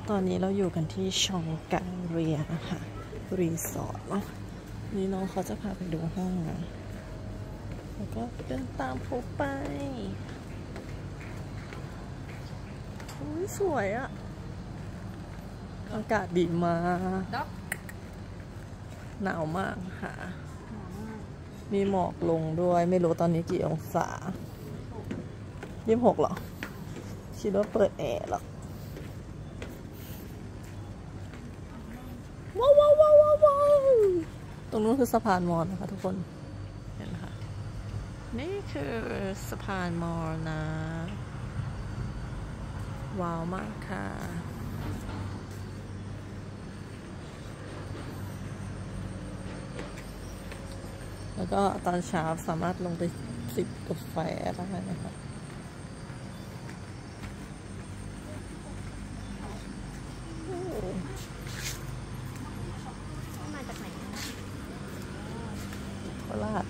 ตอนนี้เราอยู่กันที่ชองการีนะคะรีสอร์ทเนาะนี่น้องเขาจะพาไปดูห้องนะแล้วก็เดินตามเขาไปอุ้ยสวยอะอากาศดีมากหนาวมากค่ะมีหมอกลงด้วยไม่รู้ตอนนี้กี่องศา26หรอคิดว่าเปิดแอร์หรอว้าวว้าวว้าวว้าวตรงนู้นคือสะพานมอญนะคะทุกคนเห็นไหมคะนี่คือสะพานมอญนะว้าวมากค่ะแล้วก็ตอนเช้าสามารถลงไปจิบกาแฟได้นะคะมาจากไหนโคราช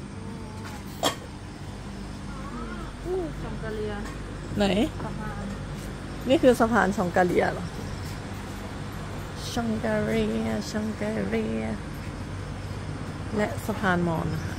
ชองกะเลียไหนสะพานนี่คือสะพานชองกาเลียเหรอชองกาเลียชองกาเลียและสะพานมอญนะคะ